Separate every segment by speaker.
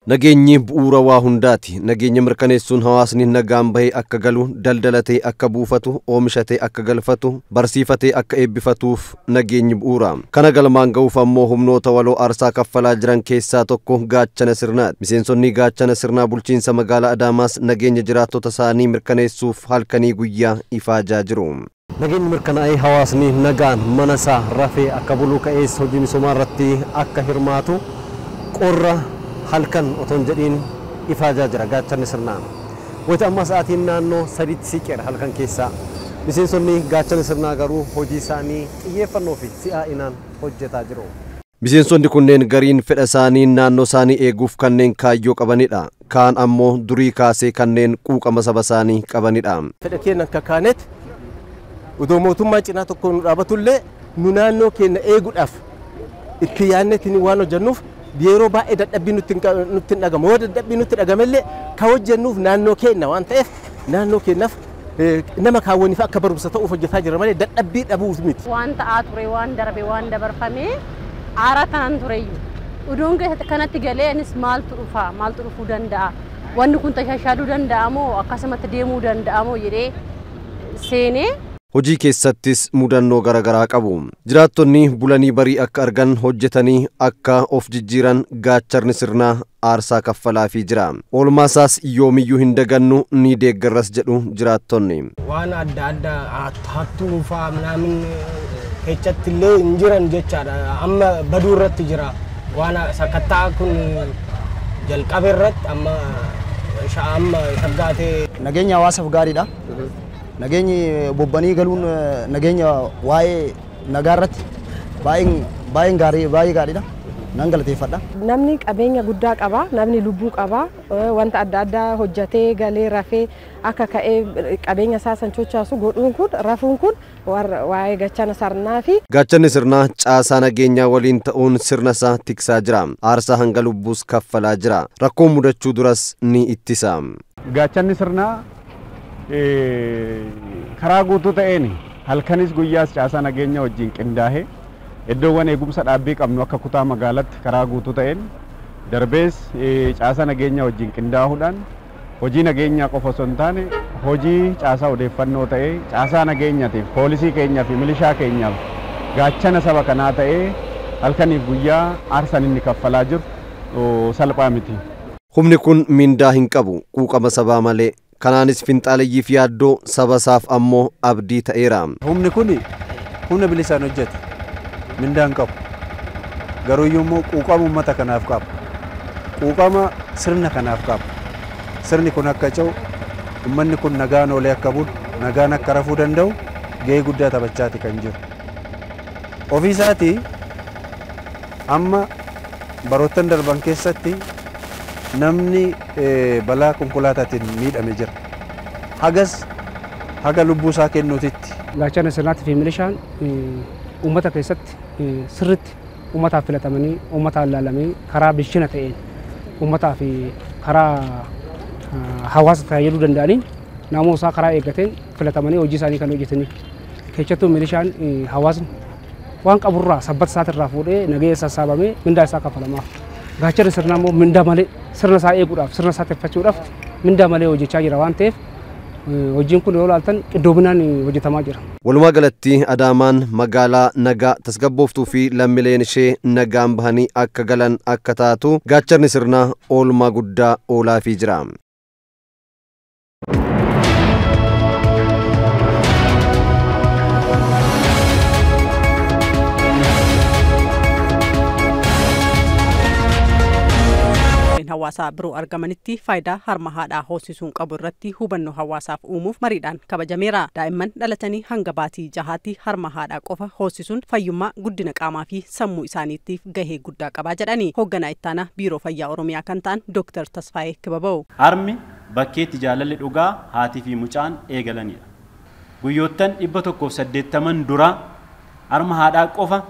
Speaker 1: Nageenyi bu'uura waa hundaati. Nageenya mirkaneessuun hawaasni nagaan bahee akka galu, daldalatee akka buufatu, oomishatee akka galfatu, barsiifatee akka eebbifatuuf nageenyi bu'uura. Kana galmaan ga'uuf ammoo humnoota waloo aarsaa kaffalaa jiran keessaa tokko gaachana sirnaati. Miseensonni gaachana sirnaa bulchiinsa magaalaa Adaamaas nageenya jiraattota isaanii mirkaneessuuf halkanii guyyaa ifaajaa jiru. Nageenyi mirkanaa'ee hawaasni nagaan mana isaa rafee akka bulu ka'ees hojii misoomaa irratti akka hirmaatu qorra halkan oton jedhiin ifaajaa jira gaachanni sirnaa. Wayita amma sa'aatiin naannoo sadiitti siqeera halkan keessaa. Miseensonni gaachanni sirnaa garuu hojii isaanii xiyyeeffannoo fi si'aa'inaan hojjetaa jiru. Miseensonni kunneen gariin fedha isaanii naannoo isaanii eeguuf kanneen kaayyoo qabanidha. Kaan ammoo durii kaasee kanneen quuqama saba isaanii qabanidha.
Speaker 2: Fedha keenya akka kaanetti udoo mootummaa cinaa tokko nu dhaabatullee nu naannoo keenya eeguudhaaf itti yaadneetiin waan hojjennuuf yeroo baay'ee dadhabbii nutti dhagama. Yoo dadhabbii nutti dhagamellee ka hojjennuuf naannoo keenya waan ta'eef naannoo keenyaaf nama kaawwaniif akka barumsa ta'uuf hojjetaa jira malee dadhabbii dhabuuf miti.
Speaker 3: Waan ta'aa ture, waan darbe, waan dabarfamee aara tanaan tureyyuu. Uduun kanatti galee anis maaltu dhufuu danda'a? Wanni kun tashashaaluu danda'a moo akkasumatti deemuu danda'a moo jedhee seenee
Speaker 1: hojii keessattis mudannoo garaagaraa qabu. Jiraattonni bulanii barii akka argan hojjetanii akka of jijjiiran gaacharni sirnaa aarsaa kaffalaafii jira. Oolmaasaas yoomiyyuu hin dagannu ni deeggarras jedhu jiraattonni.
Speaker 4: Waan adda addaa hattuu fa'aa minaamin keessatti illee hin jiran jechaadha. Amma baduu irratti jira. Waan sakattaa kun jalqabe irratti amma saggaatee.
Speaker 5: Nageenya hawaasaaf gaariidha. Nageenyi bobbanii galuun nageenya waa'ee nagaa irratti baay'een gaariidha. Nan galateeffadha.
Speaker 6: Namni qabeenya guddaa qaba, namni lubbuu qaba, wanta adda addaa hojjetee galee rafee akka ka'ee qabeenya isaa sanchochaasu godhuun kun rafuun kun waa'ee gaachana sirnaa fi
Speaker 1: gaachanni sirnaa caasaa nageenyaa waliin ta'uun sirna isaa tiksaa jira. Aarsaa hanga lubbuus kaffalaa jira. Rakkoon mudachuu duras ni ittisa.
Speaker 7: Gaachanni sirnaa karaa guutuu ta'een halkanis guyyaas caasaa nageenya wajjin qindaa'ee iddoowwan eegumsa dhaabbii qabnu akka kutaa magaalaatti karaa guutuu ta'een darbees caasaa nageenya wajjin qindaa'uudhaan hojii nageenyaa qofa osoo hin taane hojii caasaa odeeffannoo ta'ee caasaa nageenyaatiif poolisii keenyaa fi milishaa keenyaaf gaachana saba kanaa ta'ee halkaniif guyyaa aarsan inni kaffalaa jiru salphaa miti.
Speaker 1: Humni kun mindaa hin qabu quuqama sabaa malee. Kanaanis finxaaleyyii fi yaaddoo saba isaaf ammoo abdii ta'eera.
Speaker 8: Humni kun humna bilisaan hojjeta. Mindaa hin qabu. Garuu immoo quuqama uummata kanaaf qaba. Quuqama sirna kanaaf qaba. Sirni kun akka ce'u uummanni kun nagaan oolee akka bulu, nagaan akka rafuu danda'u gahee guddaa taphachaati kan jiru. Ofii isaatii amma baroottan darban keessatti namni balaa konkolaataatiin miidhame jira. Haga lubbuu isaa kennuutitti.
Speaker 9: Gaachana sirnaatii fi milishaan uummata keessatti sirriitti uummataaf filatamanii uummataan ilaalamanii karaa bilchina ta'een uummataa fi karaa hawaasa tajaajiluu danda'aniin naannoo isaa karaa eeggateen filatamanii hojii isaanii kan hojjetanii. Keessattuu milishaan hawaasni waan qaburraa sabbata isaatirraa fuudhee nageenya sassaabamee mindaa isaa kaffalamaaf. Gaachanni sirnaa immoo mindaa malee sirna isaa eeguudhaaf sirna isaa tikfachuudhaaf mindaa malee hojjechaa jira waan ta'eef hojiin kun yoo ilaaltan qindoominaan hojjetamaa jira.
Speaker 1: Walumaa galatti Adaamaan magaalaa nagaa tasgabbooftuu fi lammiileen ishee nagaan bahanii akka galan akka taatu gaachanni sirnaa oolmaa guddaa oolaafii jira.
Speaker 10: hawaasaa biroo argamanitti faayidaa harma haadhaa hoosisuun qabu irratti hubannoo hawaasaaf uumuuf mariidhaan kabajameera. Daa'imman dhalatanii hanga baatii jahaatti harma haadhaa qofa hoosisuun fayyummaa guddina qaamaa fi sammuu isaaniitiif gahee guddaa qabaa jedhani hoogganaa ittaanaa biiroo fayyaa Oromiyaa kan ta'an Dr. Tasfaayee Kibaboo.
Speaker 11: Harmi bakkeetti jaalalli dhugaa haatii fi mucaan eegalanidha. Guyyoottan 180 dura harma haadhaa qofa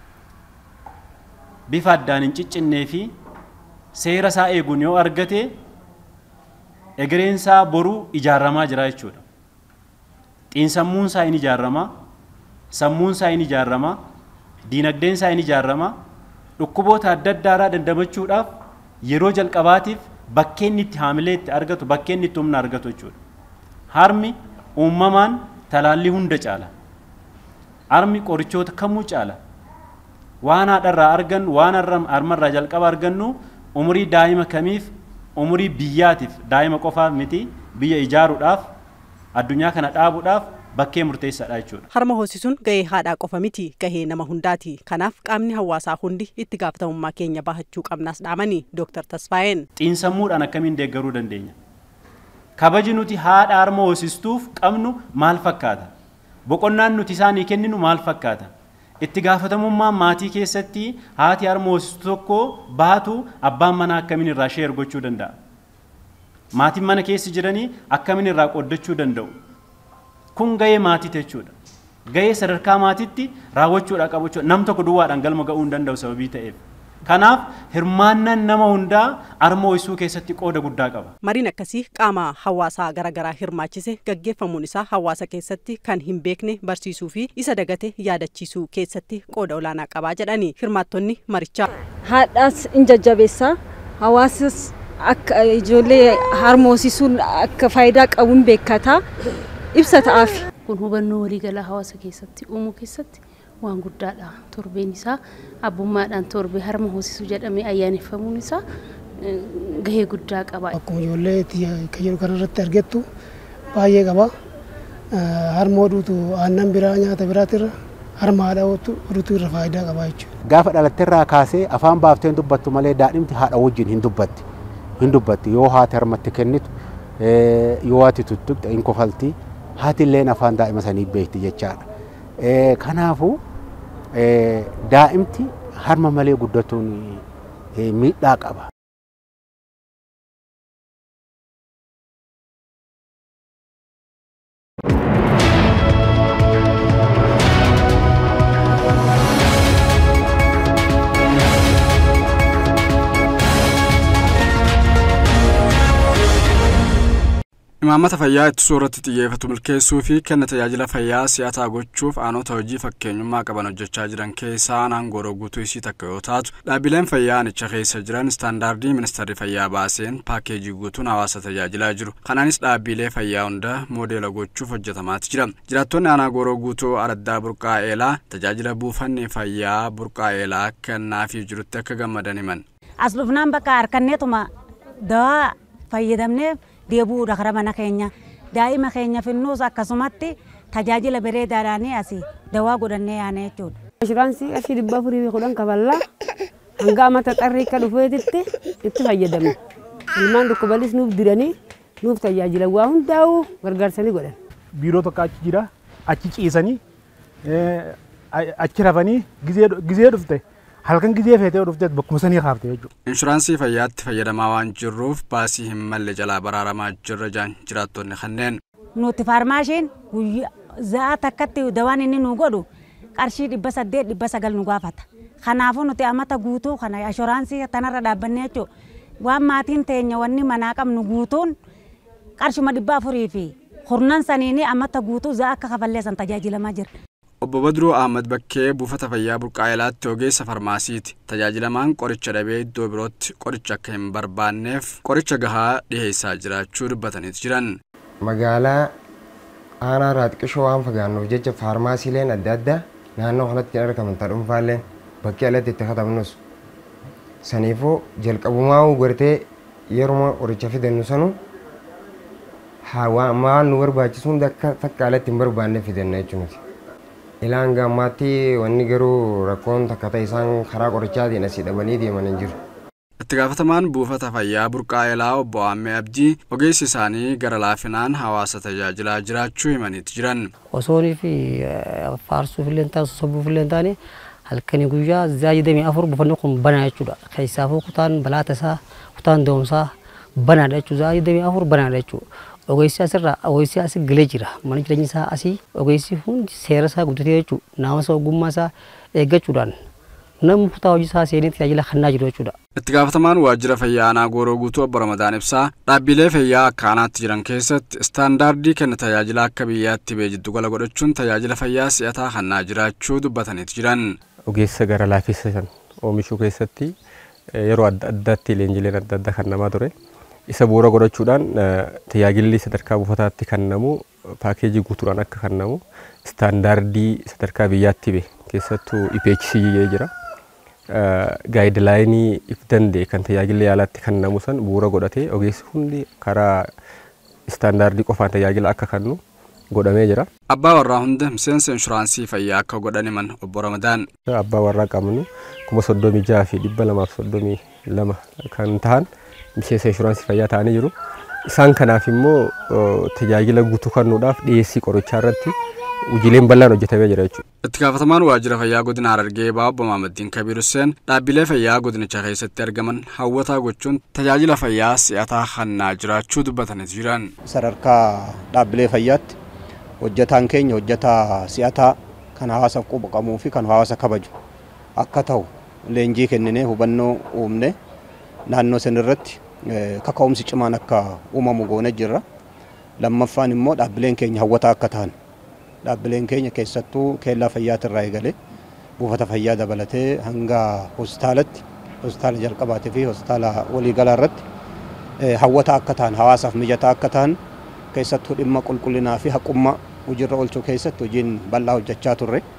Speaker 11: bifa addaan hin ciccinnee fi seera isaa eeguun yoo argate egereen isaa boruu ijaaramaa jira jechuudha. Xiinsammuun isaa hin ijaaramaa, sammuun isaa hin ijaaramaa, diinagdeen isaa hin ijaaramaa, dhukkuboota adda addaa irraa dandamachuudhaaf yeroo jalqabaatiif bakkeen itti haamilee itti argatu bakkeen itti humna argatu jechuudha. Harmi uumamaan talaallii hunda caala. Harmi qorichoota kamuu caala. Waan haadharraa argannu waan harmarraa jalqaba argannu umurii daa'ima kamiif umurii biyyaatiif daa'ima qofaaf miti biyya ijaaruudhaaf addunyaa kana dhaabuudhaaf bakkee murteessaadha jechuudha.
Speaker 10: Harma hoosisuun gahee haadhaa qofa miti gahee nama hundaati. Kanaaf qaamni hawaasaa hundi itti gaafatamummaa keenya bahachuu qabnaas dhaamanii Dr. Tasfaayeen.
Speaker 11: Xiinsammuudhaan akkamiin deeggaruu dandeenya? Kabaji nuti haadha harma hoosistuuf qabnu maal fakkaata? Boqonnaan nuti isaanii kenninu maal fakkaata? Itti gaafatamummaan maatii keessatti haati harma hoosistu tokko baatu abbaan manaa akkamiin irraa sheer gochuu danda'a? Maatiin mana keessa jiranii akkamiin irraa qooddachuu danda'u? Kun gahee maatii jechuudha. Gahee sadarkaa maatiitti raawwachuudha qabu jechuudha. Nam tokko duwwaadhaan galma ga'uu hin danda'u sababii ta'eef. Kanaaf hirmaannaan nama hundaa harma hoosisuu keessatti qooda guddaa qaba.
Speaker 10: Mariin akkasii qaama hawaasaa garaagaraa hirmaachise gaggeeffamuun isaa hawaasa keessatti kan hin beekne barsiisuu fi isa dagate yaadachiisuu keessatti qooda olaanaa qabaa jedhanii hirmaattonni marichaa.
Speaker 12: Haadhaas in jajjabeessa hawaasas akka ijoollee harma hoosisuun akka faayidaa qabuun beekata ibsa ta'aaf.
Speaker 13: Kun hubannoo waliigalaa hawaasa keessatti uumuu keessatti waan guddaadha. Torbeen isaa abbummaadhaan torbee harma hoosisuu jedhamee ayyaaneffamuun isaa gahee guddaa qaba.
Speaker 9: Akkuma ijoollee kan jiru kanarratti argattu baay'ee qaba. Harma hodhuutu aannan biraa nyaata biraatirra harma haadha hodhuutu irra faayidaa qaba jechuudha.
Speaker 8: Gaafa dhalatteerraa kaasee afaan baaftee hin dubbattu malee daadhimti haadha wajjin hin dubbatti. Yoo haati harmatti kennitu yoo haati tuttuqxe hin kofalti. Haati illee afaan daa'ima sanii beekti jechaadha. Kanaafuu daa'imti harma malee guddatuun miidhaa qaba.
Speaker 14: Imaammata fayyaa ittisuu irratti xiyyeeffatu milkeessuu fi kenna tajaajila fayyaa si'ataa gochuuf aanota hojii fakkeenyummaa qaban hojjechaa jiran keessaa aanaan Gooroo Guutuu isii takka yoo taatu dhaabbileen fayyaa aanicha keessa jiran istaandaardii ministeerri fayyaa baaseen paakeejii guutuun hawaasa tajaajilaa jiru. Kanaanis dhaabbilee fayyaa hunda moodeela gochuuf hojjetamaati jira. Jiraattonni aanaa Gooroo Guutuu Araddaa Burqaa'eelaa tajaajila buufanni fayyaa Burqaa'eelaa kennaafii jirutti akka gammadan himan.
Speaker 15: As dhufnaan bakka harkanneetuma dawaa fayyadamneef deebi'uudha karaa mana keenya daa'ima keenya finnuus akkasumatti tajaajila bareedaadhaan asii dawaa godhannee yaane jechuudha.
Speaker 16: Inshuraansii qarshii 410 kaballaa hanga amata xarrii akka dhufeetitti itti fayyadamne. Ilmaan dhukkubanis nuuf diranii nuuf tajaajila waa hundaa'uu gargaarsanii godhan.
Speaker 17: Biiroo tokko achi jira achi ciisanii achi rafanii gizee dhufte. Halkan gizee feetee dhufteet bakkuma sanii kaafte jechuudha.
Speaker 14: Inshuraansii fayyaatti fayyadamaa waan jirruuf baasii hin malle jalaa baraaramaa jirra jaan jiraattonni kanneen.
Speaker 15: Nuti faarmaashiin za'a takkatti dawaan inni nu godhu qarshii 800-900 nu gaafata. Kanaafuu nuti amata guutuu kana inshuraansii tanarra dhaabbannee jechuudha. Waan maatiin teenya wanni manaa qabnu guutuun qarshuma 400 fi kurnan saniini amata guutuu za'a akka kafalleessan tajaajilamaa jira.
Speaker 14: Obbo Badruu Ahmad Bakkee buufata fayyaa Burqaa'eelaatti ogeessa farmaasiiti. Tajaajilamaan qoricha dhabee iddoo birootti qoricha akka hin barbaanneef qoricha gahaa dhiheessaa jiraachuu dubbataniiti jiran.
Speaker 18: Magaalaa aanaa Raatqishoo waan fagaannuuf jecha faarmaasiileen adda addaa naannoo kanatti argaman dhuunfaalleen bakkee alatti itti katabnus. Saniifuu jalqabumaa gartee yeroo qoricha fidannu sanu waan nu barbaachisuun takka alatti hin barbaanne fidanna jechuudha. Ilaan gammaatti wanni garuu rakkoon takka ta'e isaan karaa qorichaatiin asii dhabanii deeman hin jiru.
Speaker 14: Itti gaafatamaan buufata fayyaa Burqaa'eelaa obbo Aammee Abdii ogeessi isaanii gara laafinaan hawaasa tajaajilaa jiraachuu himaniiti jiran.
Speaker 19: Osoonii fi faarsuuf illee ta'u sobbuuf illee ta'anii halkanii guyyaa zaayidamii 4 buufanni kun banaa jechuudha. Keessaafuu kutaan balaata isaa kutaan doomsaa banaadha jechuudha. Zaayidamii 4 banaadha jechuudha. Ogeessi asirraa ogeessi asii galee jira. Mana jireenya isaa asii ogeessi hundi seera isaa guuttatee jechuudha. Naamsa ogummaa isaa eeggachuudhaan namni kutaa hojii isaa seenee tajaajila kennaa jiru jechuudha.
Speaker 14: Itti gaafatamaan waajjira fayyaa aanaa Gooroo Guutuu obbo Ramadaan ibsaa dhaabbilee fayyaa akka aanaatti jiran keessatti istaandaardii kenna tajaajila akka biyyaatti bee jiddugala godhachuun tajaajila fayyaa si'ataa kennaa jiraachuu dubbataniiti jiran.
Speaker 20: Ogeessa gara laafessan oomishuu keessatti yeroo adda addaatti leenjileen adda addaa kennamaa ture. Isa bu'uura godhachuudhaan tajaajilli sadarkaa buufataatti kennamu paakeejii guutuudhaan akka kennamu istaandaardii sadarkaa biyyaatti bahe keessattuu IPHC jira. Gaayidlaayinii if danda'e kan tajaajila yaalaatti kennamu san bu'uura godhatee ogeessi hundi karaa istaandaardii qofaan tajaajila akka kennu godhamee jira.
Speaker 14: Abbaa warraa hunda miseensa inshuraansii fayyaa akka godhan himan obbo Ramadaan.
Speaker 20: Abbaa warraa qabnu 36,232 kan ta'an miseensa inshuraansii fayyaa ta'anii jiru. Isaan kanaaf immoo tajaajila guutuu kennuudhaaf dhiyeessii qorichaa irratti hojiileen bal'aan hojjetamee jira jechuudha.
Speaker 14: Itti gaafatamaan waajjira fayyaa godina Harargee Obbo Maammaddiin Kabiir Hussein dhaabbilee fayyaa godinicha keessatti argaman hawwataa gochuun tajaajila fayyaa si'ataa kennaa jiraachuu dubbatanii jiran.
Speaker 21: Sadarkaa dhaabbilee fayyaatti hojjetaan keenya hojjetaa si'ataa kan hawaasa quba qabuu fi kan hawaasa kabaju akka ta'u leenjii kenninee hubannoo uumne naannoo sanirratti kaka'umsi cimaan akka uumamu goone jirra. Lammaffaan immoo dhaabbileen keenya hawwataa akka ta'an dhaabbileen keenya keessattuu keellaa fayyaatirraa eegalee buufata fayyaa dabalatee hanga hospitaalatti hospitaala jalqabaatii fi hospitaala waliigalaa irratti hawwataa akka ta'an hawaasaaf mijataa akka ta'an keessattuu dhimma qulqullinaa fi haqummaa hojiirra oolchuu keessatti hojiin bal'aa hojjechaa turre.